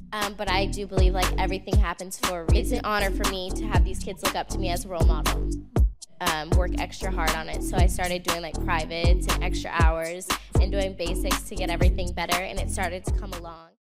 But I do believe like everything happens for a reason. It's an honor for me to have these kids look up to me as a role model. Work extra hard on it. So I started doing like privates and extra hours and doing basics to get everything better, and it started to come along.